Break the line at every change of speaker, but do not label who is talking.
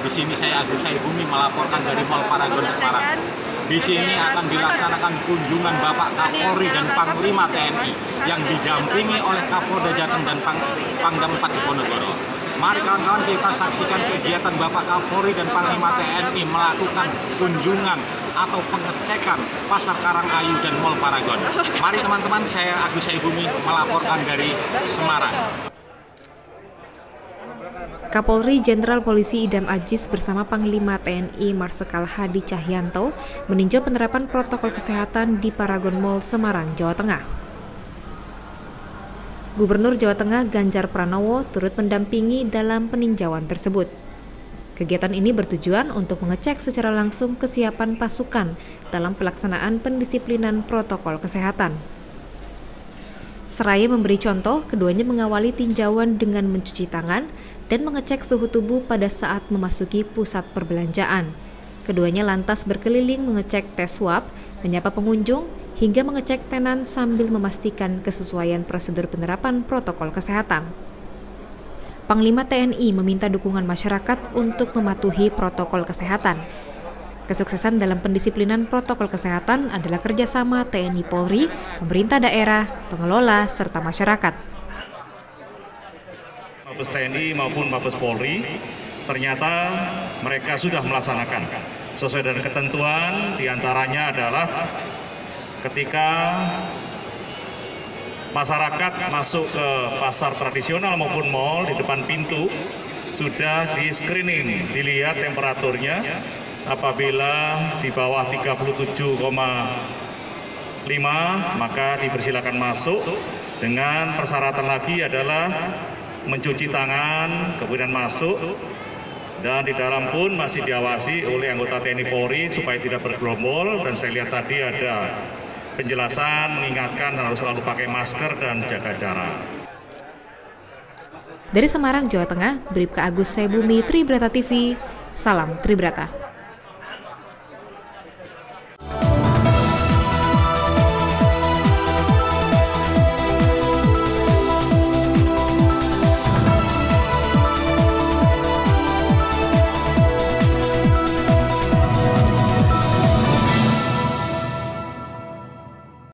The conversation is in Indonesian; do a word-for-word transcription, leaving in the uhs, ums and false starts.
Di sini saya Agus Saibumi melaporkan dari Mall Paragon Semarang. Di sini akan dilaksanakan kunjungan Bapak Kapolri dan Panglima T N I yang didampingi oleh Kapolda Jateng dan Pang Pangdam empat Diponegoro. Mari kawan-kawan kita saksikan kegiatan Bapak Kapolri dan Panglima T N I melakukan kunjungan atau pengecekan Pasar Karangayu dan Mall Paragon. Mari teman-teman, saya Agus Saibumi melaporkan dari Semarang.
Kapolri Jenderal Polisi Idam Aziz bersama Panglima T N I Marsikal Hadi Cahyanto meninjau penerapan protokol kesehatan di Paragon Mall Semarang, Jawa Tengah. Gubernur Jawa Tengah Ganjar Pranowo turut mendampingi dalam peninjauan tersebut. Kegiatan ini bertujuan untuk mengecek secara langsung kesiapan pasukan dalam pelaksanaan pendisiplinan protokol kesehatan. Seraya memberi contoh, keduanya mengawali tinjauan dengan mencuci tangan dan mengecek suhu tubuh pada saat memasuki pusat perbelanjaan. Keduanya lantas berkeliling mengecek tes swab, menyapa pengunjung, hingga mengecek tenan sambil memastikan kesesuaian prosedur penerapan protokol kesehatan. Panglima T N I meminta dukungan masyarakat untuk mematuhi protokol kesehatan. Kesuksesan dalam pendisiplinan protokol kesehatan adalah kerjasama T N I Polri, pemerintah daerah, pengelola, serta masyarakat.
Mabes T N I maupun Mabes Polri, ternyata mereka sudah melaksanakan sesuai dengan ketentuan, diantaranya adalah ketika masyarakat masuk ke pasar tradisional maupun mal, di depan pintu sudah di screening, dilihat temperaturnya. Apabila di bawah tiga puluh tujuh koma lima maka dipersilakan masuk. Dengan persyaratan lagi adalah mencuci tangan, kemudian masuk. Dan di dalam pun masih diawasi oleh anggota T N I Polri supaya tidak bergerombol. Dan saya lihat tadi ada penjelasan mengingatkan harus selalu pakai masker dan jaga jarak.
Dari Semarang, Jawa Tengah, Bribka Agus Saibumi, Tribrata T V, salam Tribrata.